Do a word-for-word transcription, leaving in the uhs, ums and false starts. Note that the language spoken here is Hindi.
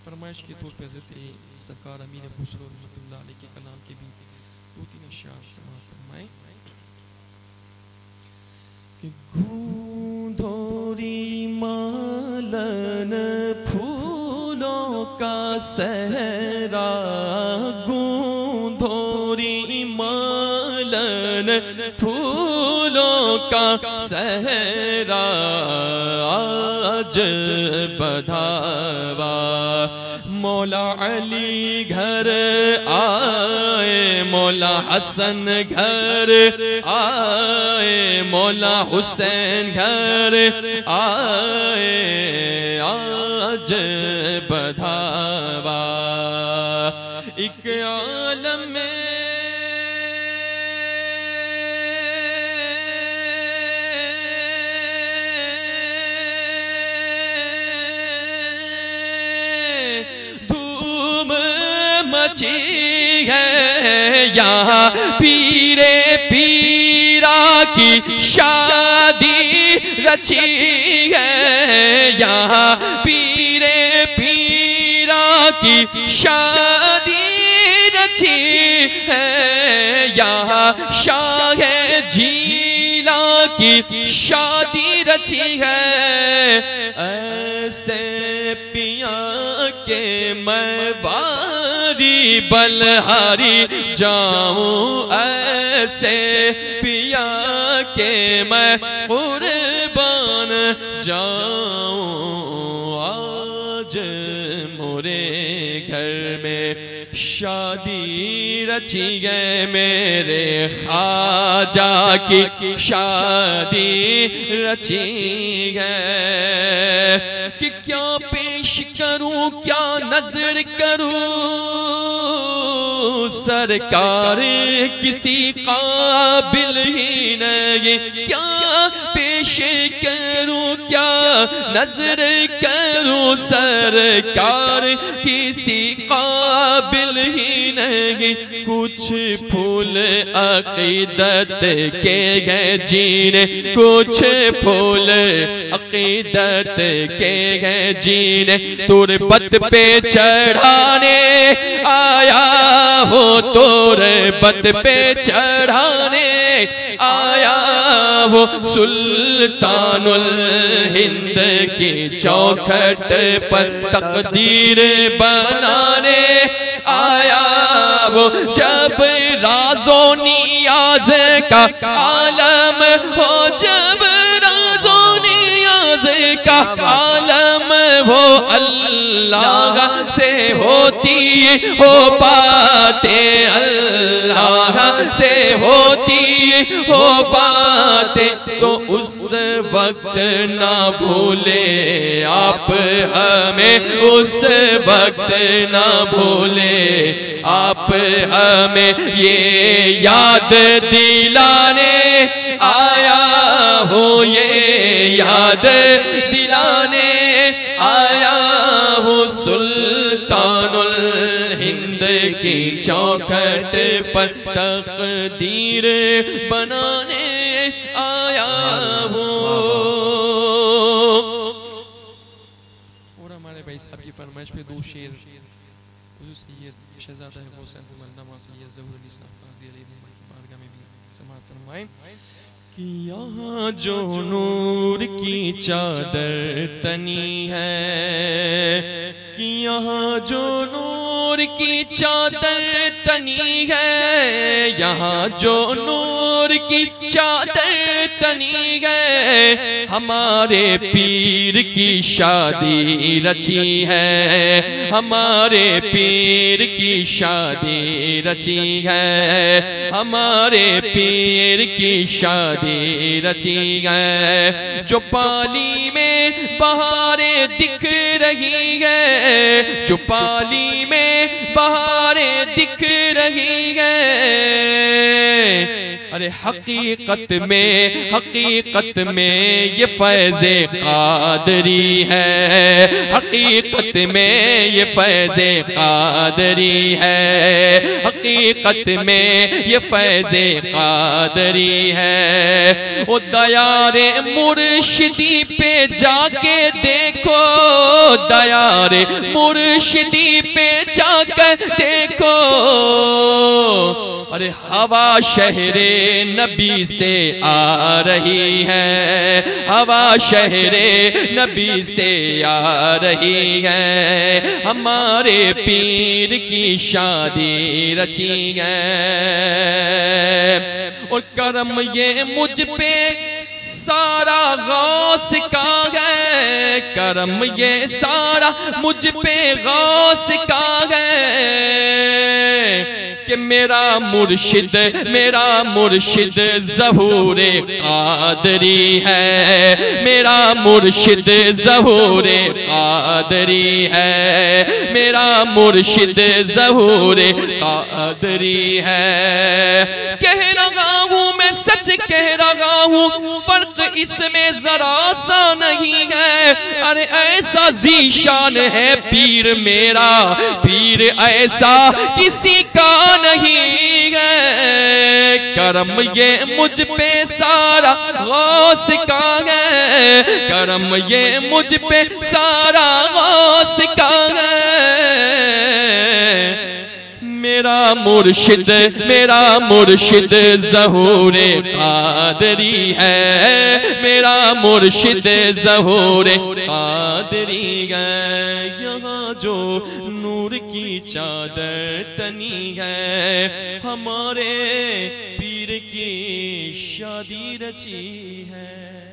फरमाइश के तौर पर हज़रत सरकार अमीर खुसरो रहमतुल्लाह अलैह के कलाम के भी दो तीन अशआर समाअत फरमाएं कि गूंधोरी मालन फूलों का सहरा, गूंधोरी मालन फूलों का सहरा आज बधावा। मौला अली घर आए, मौला हसन घर आए, मौला हुसैन घर आए आज बधावा। एक आलम में मची है, यहाँ पीरे पीरा की शादी रची है, यहाँ पीरे पीरा की शादी रची है, यहाँ शाह झीला की शादी रची है। ऐसे पिया के मैं वारी बलहारी जाऊं, ऐसे पिया के मैं कुर्बान जाऊं। आज मोरे घर में शादी रची है, मेरे ख्वाजा की शादी रची है। कि क्या पेश करूं क्या नजर करूं, सरकार किसी काबिल ही नहीं। क्या पेश करूं क्या नजर करूं, सरकार किसी काबिल ही नहीं। कुछ फूल अकीदत के हैं जीने, कुछ फूल अकीदत के हैं जीने। तुरबत पे चढ़ाने आया हो, तुरबत पे चढ़ाने आया हो। सुल्तानुल हिंद की चौखट पर तकदीर बनाने आया वो। जब राज़ो नियाज़ का आलम हो, जब राज़ो नियाज़ का आलम हो, अल्लाह से होती हो बातें, अल्लाह से होती हो बातें। तो उस वक्त ना भूले आप हमें, उस वक्त ना भूले आप हमें। ये याद दिलाने आया हो, ये याद दिलाने आया हो। सुल्तानुल हिंद की चौखट पर तकदीर बनाने आया हो। और हमारे भाई साहब की फरमाइश पे दो शेर शहजादा है हुसैन मरनमा सैयद ज़हूर अली साहब की बारगाह में भी समाअत फरमाएं कि यहाँ जो नूर की चादर तनी है, कि यहाँ जो नूर की चादर तनी है, यहाँ जो नूर की चादर तनी है। हमारे पीर की शादी रची है, हमारे पीर की शादी रची है, हमारे पीर की शादी रची है। जो पाली में बहारें दिख रही है, जो पाली में बहारें दिख रही है, अरे हकीकत में हकीकत में ये फैज़े क़ादरी है, हकीकत में ये फैज़े क़ादरी है, हकीकत में ये फैज़े क़ादरी है। ओ दयारे मुर्शिदी पे जाके देखो, दयारे मुर्शिदी पे जाकर देखो, अरे हवा शहरे नबी से आ रही है, हवा शहरे नबी से आ रही है। हमारे पीर की शादी रची है और करम ये मुझ पे सारा गौस का है, करम ये सारा मुझ पे गौस का है कि मेरा मुर्शिद मेरा मुर्शिद ज़हूरे क़ादरी है, मेरा मुर्शिद ज़हूरे क़ादरी है, मेरा मुर्शिद ज़हूरे क़ादरी है। कह रहा हूँ मैं सच कह रहा हूँ, फर्क इसमें जरा सा नहीं है। अरे ऐसा जीशान है पीर मेरा, पीर ऐसा किसी का नहीं है। करम ये मुझ पे सारा गौस का है, करम ये मुझ पे सारा गौस का है। मेरा मुर्शिद मेरा मुर्शिद ज़हूरे क़ादरी है, मेरा मुर्शिद ज़हूरे क़ादरी है। यहाँ जो नूर की चादर तनी है, हमारे पीर की शादी रची है।